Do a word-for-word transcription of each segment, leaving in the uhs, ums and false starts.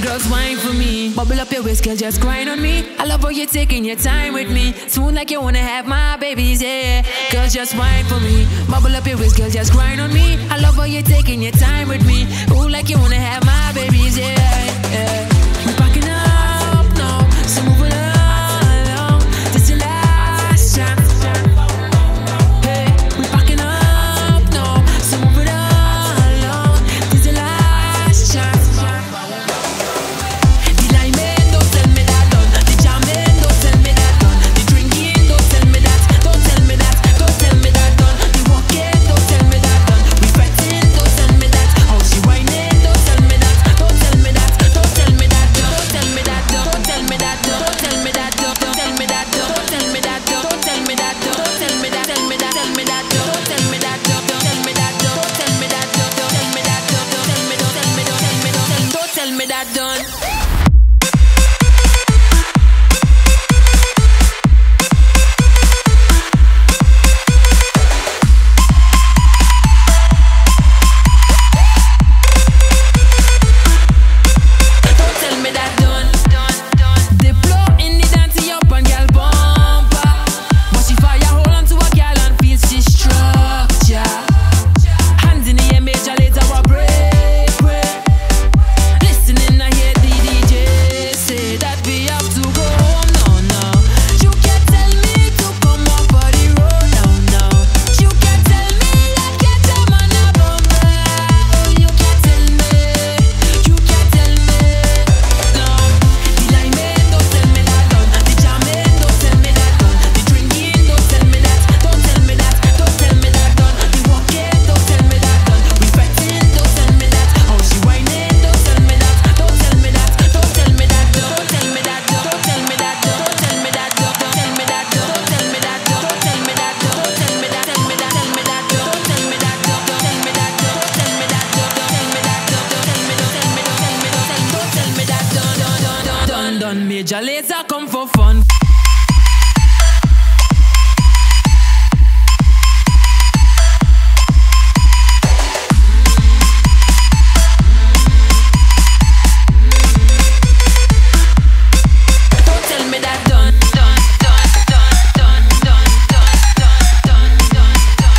just wine for me. Bubble up your waist, girl, just grind on me. I love how you're taking your time with me. Smooth like you wanna have my babies, yeah. Girl, just wine for me. Bubble up your waist, girl, just grind on me. I love how you're taking your time with me. Ooh, like you wanna have my babies, yeah, yeah. We're packing up now, so move it along. This your last chance. Hey, we're packing up now, so move it along. This your last chance. The liming, don't tell me that done. The jamming, don't tell me that done. The drinking, don't tell me that. Don't tell me that. Don't tell me that done. The walking, don't tell me that done. We fighting, don't tell me that. How she whining, don't tell me that. Don't tell me that. Don't tell me that. Don't tell me that. Don't tell me that. Don't tell me that. Don't tell me that. Don't tell me that. Don't tell me that. Don't tell me that. Tell me that. Tell me that. Don't tell me that. Don't tell me that. Don't tell me that. Don't tell me that. Don't tell me. Don't tell me. Don't tell me. Don't tell me that done. Major Lazer come for fun. Don't tell me that done, done, done, done, done, done, done, done,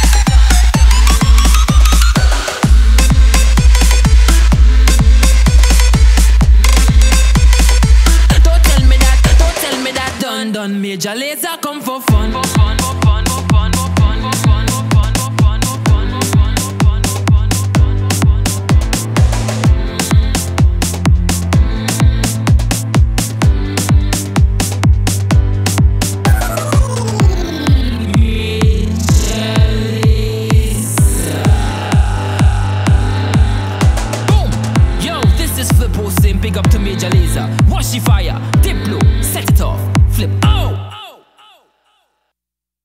done. Done, Major Lazer come for fun. For fun, for fun, for fun, for fun, for fun, for fun, for fun, for fun, for fun, for fun, for fun, for fun. Boom! Yo, this is Flip hosting. Big up to Major Lazer. Washi Fire, Diplo, set it off. Flip.